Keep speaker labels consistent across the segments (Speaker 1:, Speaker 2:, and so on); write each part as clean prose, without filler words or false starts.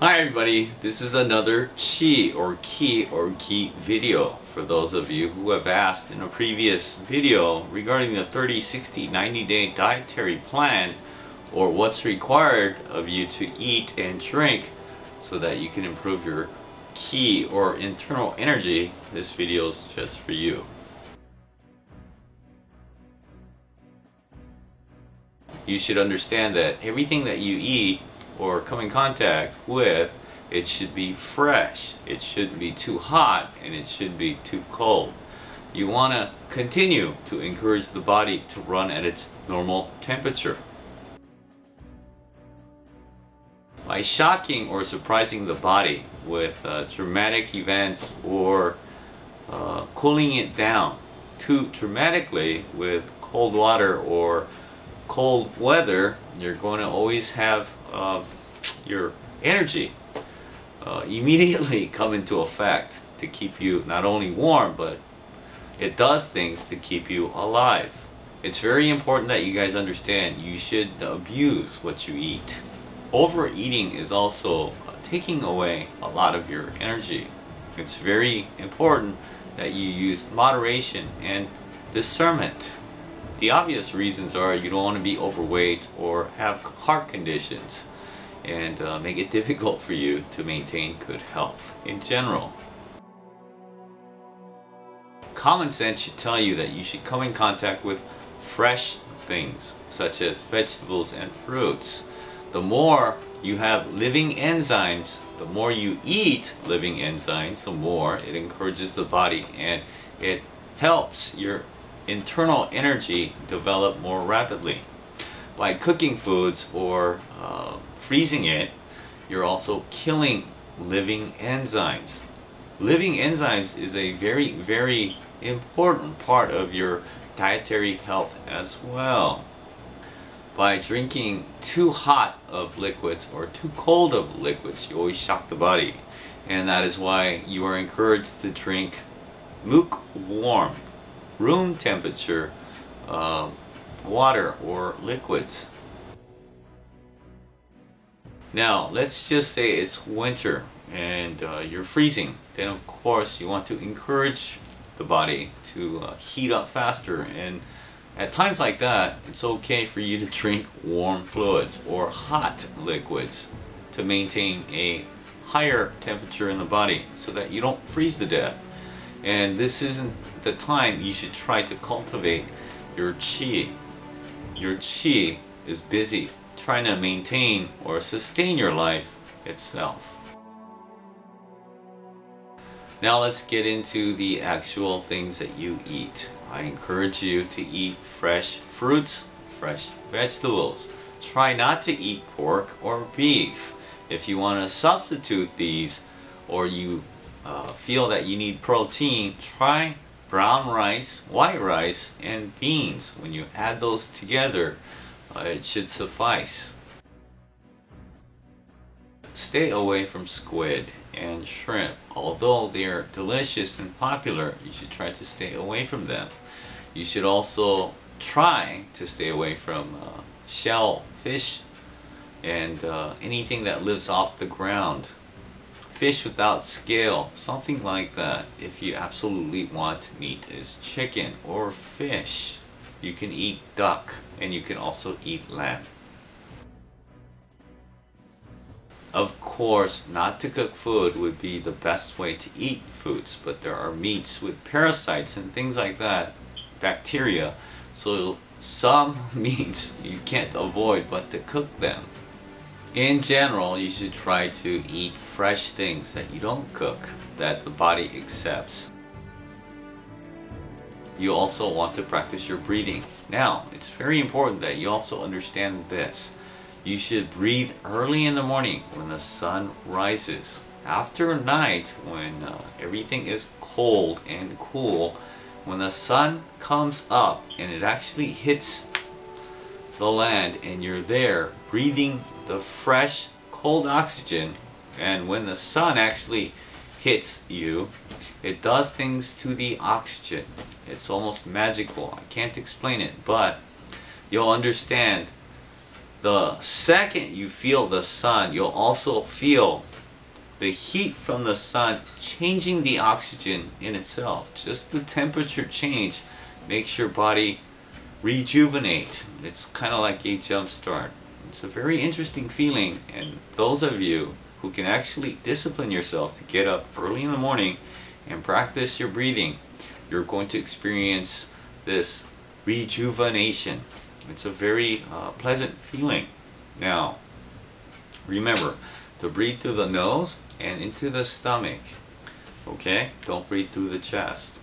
Speaker 1: Hi everybody, this is another Qi or Ki video for those of you who have asked in a previous video regarding the 30, 60, 90-day dietary plan, or what's required of you to eat and drink so that you can improve your Qi or internal energy. This video is just for you. You should understand that everything that you eat or come in contact with, it should be fresh. It shouldn't be too hot and it shouldn't be too cold. You want to continue to encourage the body to run at its normal temperature. By shocking or surprising the body with dramatic events or cooling it down too dramatically with cold water or cold weather, you're going to always have your energy immediately come into effect to keep you not only warm, but it does things to keep you alive. It's very important that you guys understand you should abuse what you eat. Overeating is also taking away a lot of your energy. It's very important that you use moderation and discernment. The obvious reasons are you don't want to be overweight or have heart conditions and make it difficult for you to maintain good health in general. Common sense should tell you that you should come in contact with fresh things such as vegetables and fruits. The more you have living enzymes, the more you eat living enzymes, the more it encourages the body and it helps your internal energy develop more rapidly. By cooking foods or freezing it, you're also killing living enzymes. Living enzymes is a very important part of your dietary health as well. By drinking too hot of liquids or too cold of liquids, you always shock the body, and that is why you are encouraged to drink lukewarm, room temperature water or liquids. Now let's just say it's winter and you're freezing. Then of course you want to encourage the body to heat up faster, and at times like that it's okay for you to drink warm fluids or hot liquids to maintain a higher temperature in the body so that you don't freeze to death. And this isn't the time you should try to cultivate your Qi. Your Qi is busy trying to maintain or sustain your life itself. Now let's get into the actual things that you eat. I encourage you to eat fresh fruits, fresh vegetables. Try not to eat pork or beef. If you want to substitute these, or you feel that you need protein, try brown rice, white rice, and beans. When you add those together, it should suffice. Stay away from squid and shrimp. Although they are delicious and popular, you should try to stay away from them. You should also try to stay away from shellfish and anything that lives off the ground. Fish without scale, something like that. If you absolutely want meat, is chicken or fish. You can eat duck and you can also eat lamb. Of course, not to cook food would be the best way to eat foods, but there are meats with parasites and things like that, bacteria, so some meats you can't avoid but to cook them. In general, you should try to eat fresh things that you don't cook, that the body accepts. You also want to practice your breathing. Now, it's very important that you also understand this. You should breathe early in the morning when the sun rises. After night, when everything is cold and cool, when the sun comes up and it actually hits the land and you're there breathing the fresh cold oxygen, and when the sun actually hits you, it does things to the oxygen. It's almost magical. I can't explain it, but you'll understand the second you feel the sun, you'll also feel the heat from the sun changing the oxygen in itself. Just the temperature change makes your body rejuvenate. It's kind of like a jump start. It's a very interesting feeling, and those of you who can actually discipline yourself to get up early in the morning and practice your breathing, you're going to experience this rejuvenation. It's a very pleasant feeling. Now, remember to breathe through the nose and into the stomach. Okay? Don't breathe through the chest.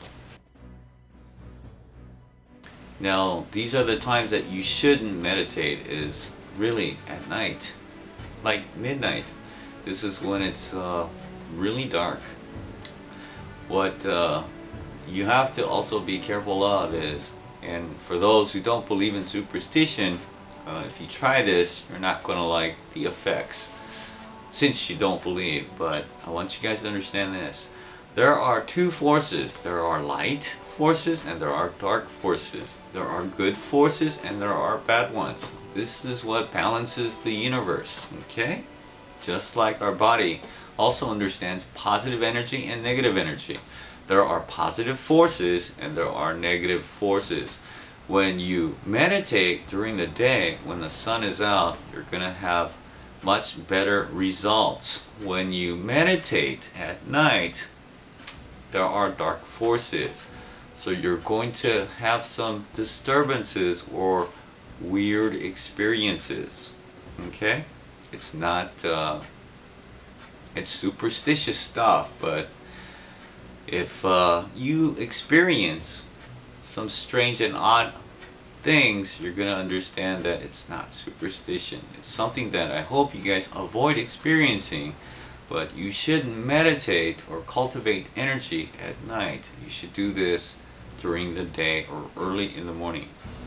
Speaker 1: Now, these are the times that you shouldn't meditate, is really at night, like midnight. This is when it's really dark. What you have to also be careful of is, and for those who don't believe in superstition, if you try this, you're not going to like the effects, since you don't believe. But I want you guys to understand this. There are two forces. There are light forces and there are dark forces. There are good forces and there are bad ones. This is what balances the universe, okay? Just like our body also understands positive energy and negative energy. There are positive forces and there are negative forces. When you meditate during the day, when the sun is out, you're going to have much better results. When you meditate at night, there are dark forces. So you're going to have some disturbances or weird experiences. Okay? It's not, it's superstitious stuff, but if you experience some strange and odd things, you're going to understand that it's not superstition. It's something that I hope you guys avoid experiencing, but you shouldn't meditate or cultivate energy at night. You should do this during the day or early in the morning.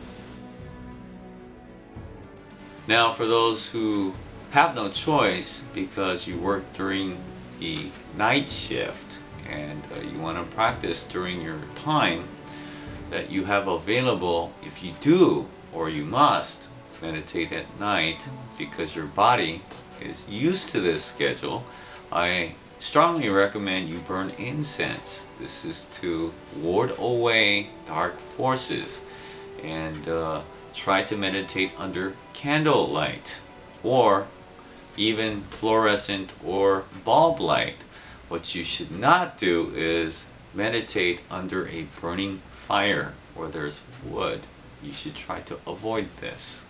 Speaker 1: Now, for those who have no choice because you work during the night shift and you want to practice during your time that you have available, if you do or you must meditate at night because your body is used to this schedule, I strongly recommend you burn incense. This is to ward away dark forces, and try to meditate under candlelight or even fluorescent or bulb light. What you should not do is meditate under a burning fire where there's wood. You should try to avoid this.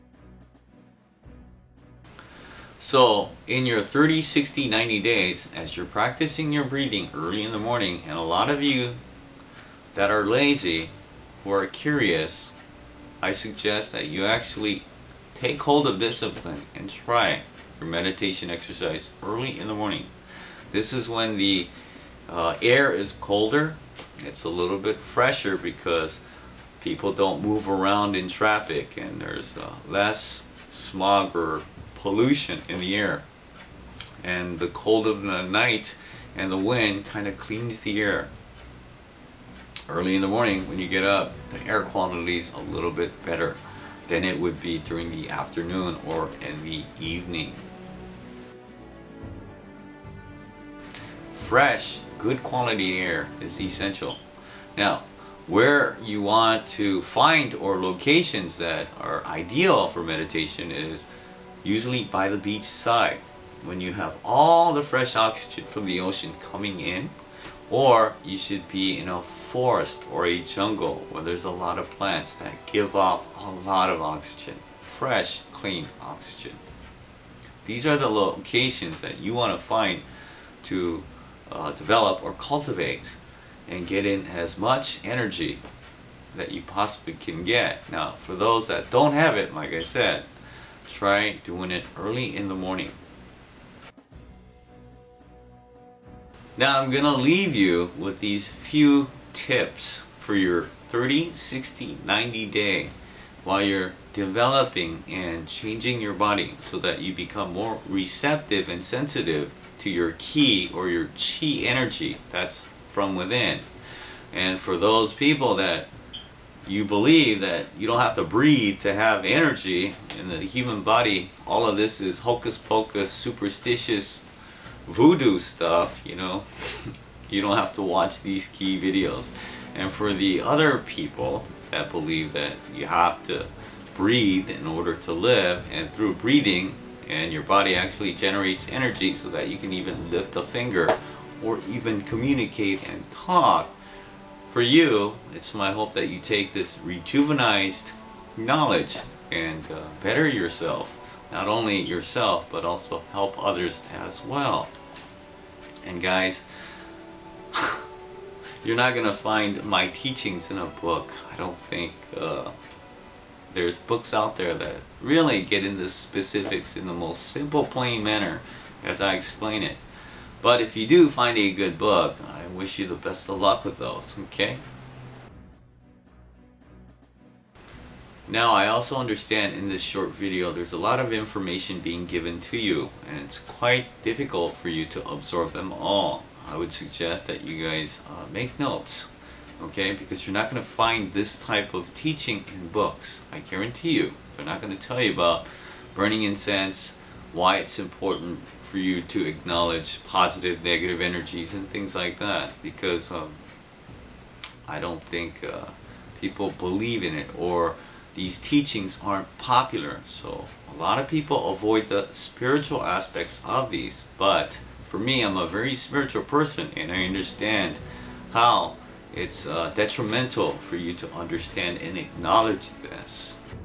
Speaker 1: So in your 30, 60, 90 days, as you're practicing your breathing early in the morning, and a lot of you that are lazy, who are curious, I suggest that you actually take hold of discipline and try your meditation exercise early in the morning. This is when the air is colder. It's a little bit fresher because people don't move around in traffic and there's less smog or pollution in the air. And the cold of the night and the wind kind of cleans the air. Early in the morning when you get up, the air quality is a little bit better than it would be during the afternoon or in the evening. Fresh, good quality air is essential. Now, where you want to find or locations that are ideal for meditation is usually by the beach side, when you have all the fresh oxygen from the ocean coming in, or you should be in a forest or a jungle where there's a lot of plants that give off a lot of oxygen, fresh, clean oxygen. These are the locations that you want to find to develop or cultivate and get in as much energy that you possibly can get. Now, for those that don't have it, like I said, try doing it early in the morning. Now I'm gonna leave you with these few tips for your 30, 60, 90 day while you're developing and changing your body so that you become more receptive and sensitive to your ki or your chi energy that's from within. And for those people that you believe that you don't have to breathe to have energy in the human body, all of this is hocus pocus, superstitious voodoo stuff, you know. You don't have to watch these key videos. And for the other people that believe that you have to breathe in order to live, and through breathing and your body actually generates energy so that you can even lift a finger or even communicate and talk, for you, it's my hope that you take this rejuvenized knowledge and better yourself. Not only yourself, but also help others as well. And guys, you're not gonna find my teachings in a book. I don't think there's books out there that really get into specifics in the most simple, plain manner as I explain it. But if you do find a good book, I wish you the best of luck with those, okay? Now, I also understand in this short video there's a lot of information being given to you, and it's quite difficult for you to absorb them all. I would suggest that you guys make notes, okay? Because you're not going to find this type of teaching in books. I guarantee you. They're not going to tell you about burning incense, why it's important for you to acknowledge positive, negative energies and things like that, because I don't think people believe in it, or these teachings aren't popular. So a lot of people avoid the spiritual aspects of these, but for me, I'm a very spiritual person, and I understand how it's detrimental for you to understand and acknowledge this.